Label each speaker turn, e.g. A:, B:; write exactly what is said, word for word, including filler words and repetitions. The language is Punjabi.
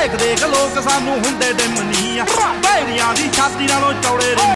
A: देख देख लोग सानू हुंदे डिम नी आ बैरियां दी छाती नालों चौड़े